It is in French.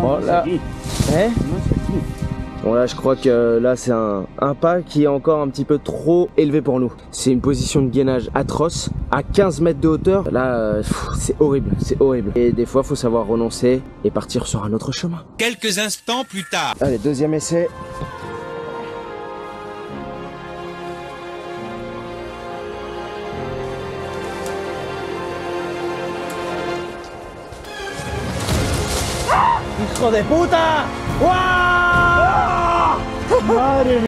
Bon là, bon là je crois que là c'est un pas qui est encore un petit peu trop élevé pour nous. C'est une position de gainage atroce à 15 mètres de hauteur. Là c'est horrible, c'est horrible. Et des fois faut savoir renoncer et partir sur un autre chemin. Quelques instants plus tard. Allez, deuxième essai. ¡Hijo de puta! ¡Wow! ¡Madre mía!